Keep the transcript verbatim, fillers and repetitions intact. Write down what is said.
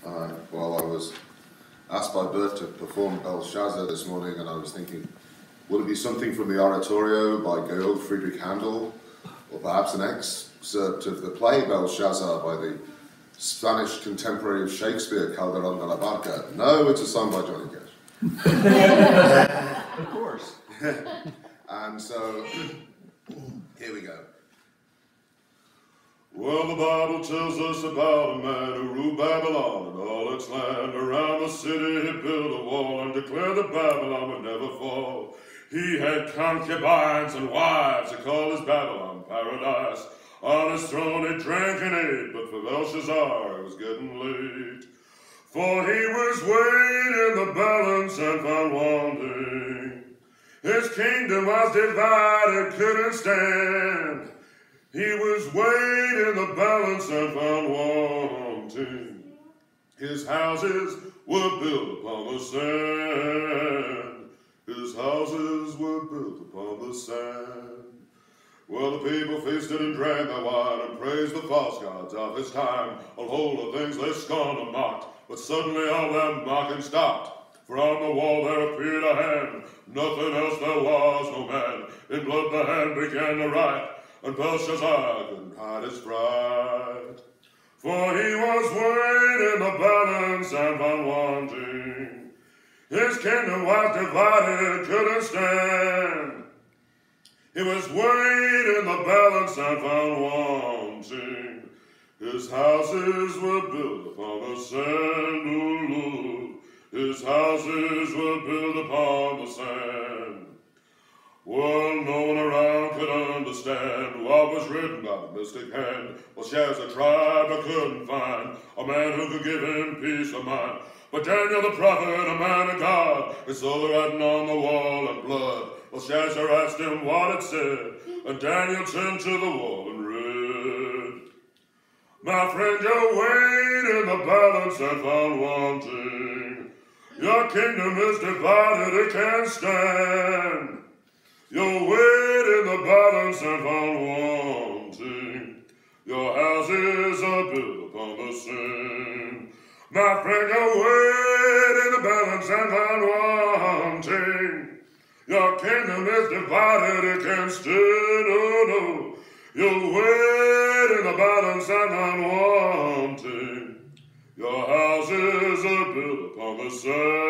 Uh, well, I was asked by Bert to perform Belshazzar this morning, and I was thinking, would it be something from the oratorio by Georg Friedrich Handel, or perhaps an excerpt of the play Belshazzar by the Spanish contemporary of Shakespeare, Calderón de la Barca? No, it's a song by Johnny Cash. Of course. And so, here we go. Well, the Bible tells us about a man who ruled Babylon and all its land. Around the city he built a wall and declared that Babylon would never fall. He had concubines and wives, he called his Babylon paradise. On his throne he drank and ate, but for Belshazzar it was getting late. For he was weighed in the balance and found wanting. His kingdom was divided, couldn't stand. He was weighed in the balance and found wanting. His houses were built upon the sand. His houses were built upon the sand. Well, the people feasted and drank their wine and praised the false gods of his time. All whole of things they scorned and mocked, but suddenly all their mocking stopped. For on the wall there appeared a hand, nothing else there was, no man. In blood the hand began to write, and Belshazzar couldn't hide his fright. For he was weighed in the balance and found wanting. His kingdom was divided, couldn't stand. He was weighed in the balance and found wanting. His houses were built upon the sand, ooh, ooh. His houses were built upon the sand. Well, no one around could understand what was written by the mystic hand. Belshazzar tried but couldn't find a man who could give him peace of mind. But Daniel the prophet, a man of God, he saw the writing on the wall in blood. Belshazzar asked him what it said, and Daniel turned to the wall and read. My friend, you're weighed in the balance and found wanting. Your kingdom is divided, it can't stand. You're weighed in the balance and found wanting. Your houses are built upon the sand. My friend, you're weighed in the balance and found wanting. Your kingdom is divided, it can't stand, oh no. You're weighed in the balance and found wanting. Your houses are built upon the sand.